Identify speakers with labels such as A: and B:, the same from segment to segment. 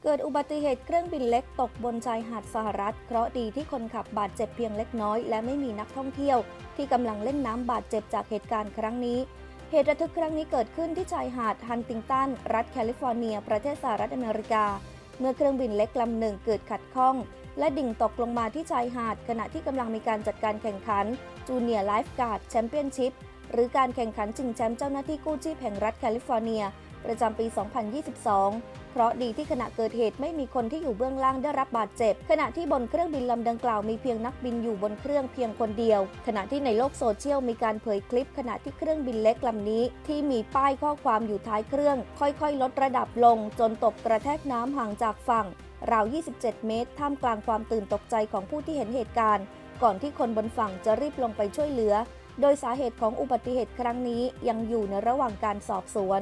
A: เกิดอุบัติเหตุเครื่องบินเล็กตกบนชายหาดสหรัฐเคราะห์ดีที่คนขับบาดเจ็บเพียงเล็กน้อยและไม่มีนักท่องเที่ยวที่กำลังเล่นน้ำบาดเจ็บจากเหตุการณ์ครั้งนี้เหตุระทึกครั้งนี้เกิดขึ้นที่ชายหาดฮันติงตันรัฐแคลิฟอร์เนียประเทศสหรัฐอเมริกาเมื่อเครื่องบินเล็กลำหนึ่งเกิดขัดข้องและดิ่งตกลงมาที่ชายหาดขณะที่กำลังมีการจัดการแข่งขันจูเนียร์ไลฟ์การ์ดแชมเปี้ยนชิพหรือการแข่งขันชิงแชมป์เจ้าหน้าที่กู้ชีพแห่งรัฐแคลิฟอร์เนียประจำปี 2022 เพราะดีที่ขณะเกิดเหตุไม่มีคนที่อยู่เบื้องล่างได้รับบาดเจ็บขณะที่บนเครื่องบินลำดังกล่าวมีเพียงนักบินอยู่บนเครื่องเพียงคนเดียวขณะที่ในโลกโซเชียลมีการเผยคลิปขณะที่เครื่องบินเล็กลำนี้ที่มีป้ายข้อความอยู่ท้ายเครื่องค่อยๆลดระดับลงจนตกกระแทกน้ำห่างจากฝั่งราว 27 เมตรท่ามกลางความตื่นตกใจของผู้ที่เห็นเหตุการณ์ก่อนที่คนบนฝั่งจะรีบลงไปช่วยเหลือโดยสาเหตุของอุบัติเหตุครั้งนี้ยังอยู่ในระหว่างการสอบสวน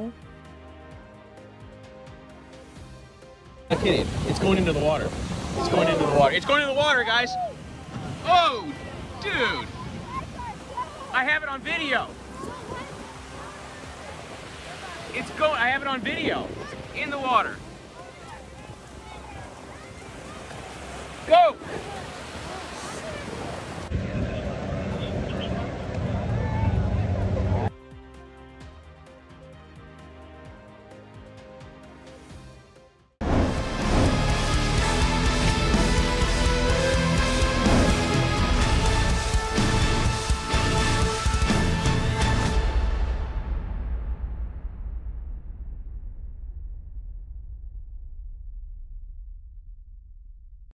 B: Not kidding. It's going into the water. It's going into the water. It's going into the water, guys. Oh, dude. I have it on video. I have it on video. In the water. Go.